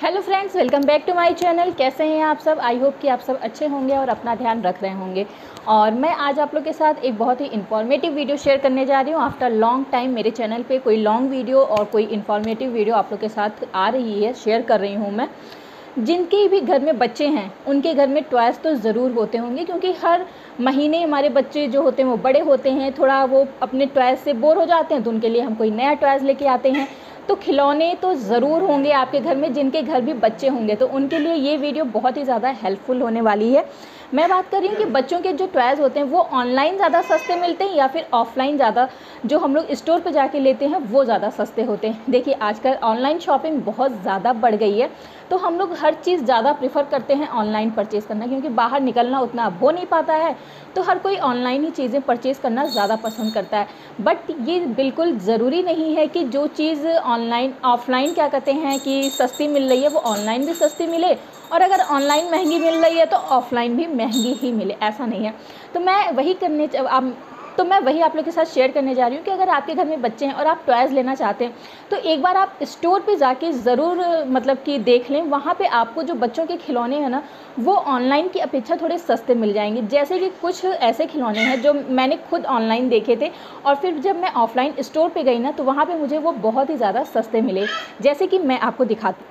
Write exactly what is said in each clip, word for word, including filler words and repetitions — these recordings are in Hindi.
Hello friends, welcome back to my channel. कैसे हैं आप सब? आई होप कि आप सब अच्छे होंगे और अपना ध्यान रख रहे होंगे। और मैं आज आप लोग के साथ एक बहुत ही इन्फॉर्मेटिव वीडियो शेयर करने जा रही हूँ। आफ्टर लॉन्ग टाइम मेरे चैनल पे कोई लॉन्ग वीडियो और कोई इन्फॉर्मेटिव वीडियो आप लोग के साथ आ रही है, शेयर कर रही हूँ मैं। जिनके भी घर में बच्चे हैं उनके घर में टॉयज़ तो ज़रूर होते होंगे, क्योंकि हर महीने हमारे बच्चे जो होते हैं वो बड़े होते हैं, थोड़ा वो अपने टॉयज़ से बोर हो जाते हैं, तो उनके लिए हम कोई नया टॉयज़ लेके आते हैं। तो खिलौने तो ज़रूर होंगे आपके घर में, जिनके घर भी बच्चे होंगे तो उनके लिए ये वीडियो बहुत ही ज़्यादा हेल्पफुल होने वाली है। मैं बात कर रही हूँ कि बच्चों के जो टॉयज़ होते हैं वो ऑनलाइन ज़्यादा सस्ते मिलते हैं या फिर ऑफलाइन ज़्यादा जो हम लोग स्टोर पे जाके लेते हैं वो ज़्यादा सस्ते होते हैं। देखिए, आजकल ऑनलाइन शॉपिंग बहुत ज़्यादा बढ़ गई है, तो हम लोग हर चीज़ ज़्यादा प्रेफर करते हैं ऑनलाइन परचेज़ करना, क्योंकि बाहर निकलना उतना अब हो नहीं पाता है, तो हर कोई ऑनलाइन ही चीज़ें परचेज़ करना ज़्यादा पसंद करता है। बट ये बिल्कुल ज़रूरी नहीं है कि जो चीज़ ऑनलाइन ऑफलाइन क्या कहते हैं कि सस्ती मिल रही है वो ऑनलाइन भी सस्ती मिले, और अगर ऑनलाइन महंगी मिल रही है तो ऑफ़लाइन भी महंगी ही मिले, ऐसा नहीं है। तो मैं वही करने आप तो मैं वही आप लोग के साथ शेयर करने जा रही हूँ कि अगर आपके घर में बच्चे हैं और आप टॉयज़ लेना चाहते हैं तो एक बार आप स्टोर पे जाके ज़रूर मतलब कि देख लें। वहाँ पे आपको जो बच्चों के खिलौने हैं ना वो ऑनलाइन की अपेक्षा थोड़े सस्ते मिल जाएंगे। जैसे कि कुछ ऐसे खिलौने हैं जो मैंने खुद ऑनलाइन देखे थे और फिर जब मैं ऑफ़लाइन स्टोर पर गई ना तो वहाँ पर मुझे वो बहुत ही ज़्यादा सस्ते मिले। जैसे कि मैं आपको दिखाती,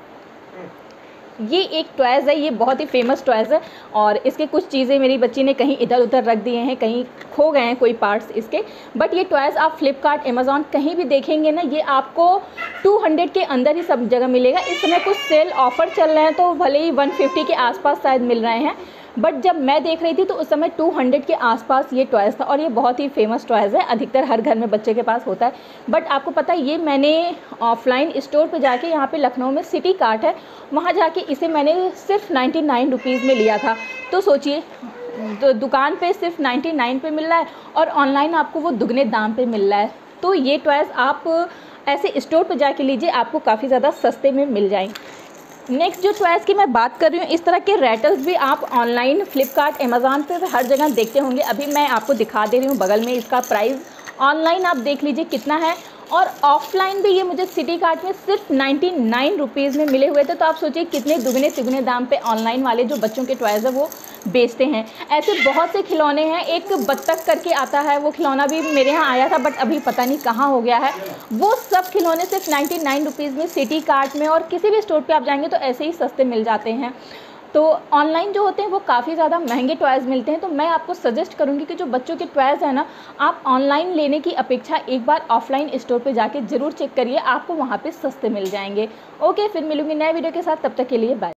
ये एक टॉयज़ है, ये बहुत ही फेमस टॉयज़ है और इसके कुछ चीज़ें मेरी बच्ची ने कहीं इधर उधर रख दिए हैं, कहीं खो गए हैं कोई पार्ट्स इसके। बट ये टॉयज़ आप फ्लिपकार्ट, अमेज़ॉन कहीं भी देखेंगे ना ये आपको टू हंड्रेड के अंदर ही सब जगह मिलेगा। इस समय कुछ सेल ऑफ़र चल रहे हैं तो भले ही वन फिफ्टी के आसपास शायद मिल रहे हैं, बट जब मैं देख रही थी तो उस समय टू हंड्रेड के आसपास ये टॉयज़ था और ये बहुत ही फेमस टॉयज़ है, अधिकतर हर घर में बच्चे के पास होता है। बट आपको पता है ये मैंने ऑफलाइन स्टोर पे जाके, यहाँ पे लखनऊ में सिटी कार्ट है, वहाँ जाके इसे मैंने सिर्फ नाइन्टी नाइन रुपीज़ में लिया था। तो सोचिए, तो दुकान पे सिर्फ नाइन्टी नाइन पे मिल रहा है और ऑनलाइन आपको वो दुगने दाम पे मिल रहा है। तो ये टॉयज़ आप ऐसे स्टोर पर जाके लीजिए, आपको काफ़ी ज़्यादा सस्ते में मिल जाएंगे। नेक्स्ट जो टॉयज़ की मैं बात कर रही हूँ, इस तरह के रैटल्स भी आप ऑनलाइन फ्लिपकार्ट, अमेज़ॉन पे हर जगह देखते होंगे। अभी मैं आपको दिखा दे रही हूँ बगल में, इसका प्राइस ऑनलाइन आप देख लीजिए कितना है, और ऑफलाइन भी ये मुझे सिटी कार्ट में सिर्फ नाइन्टी नाइन रुपीज़ में मिले हुए थे। तो आप सोचिए कितने दुगने तिगुने दाम पे ऑनलाइन वाले जो बच्चों के टॉयज़ है वो बेचते हैं। ऐसे बहुत से खिलौने हैं, एक बत्तख करके आता है, वो खिलौना भी मेरे यहाँ आया था बट अभी पता नहीं कहाँ हो गया है। वो सब खिलौने सिर्फ नाइन्टी नाइन रुपीज़ में सिटी कार्ट में और किसी भी स्टोर पे आप जाएंगे तो ऐसे ही सस्ते मिल जाते हैं। तो ऑनलाइन जो होते हैं वो काफ़ी ज़्यादा महंगे टॉयज़ मिलते हैं। तो मैं आपको सजेस्ट करूँगी कि जो बच्चों के टॉयज़ है ना, आप ऑनलाइन लेने की अपेक्षा एक बार ऑफलाइन स्टोर पे जाके ज़रूर चेक करिए, आपको वहाँ पे सस्ते मिल जाएंगे। ओके, फिर मिलूंगी नए वीडियो के साथ, तब तक के लिए बाय।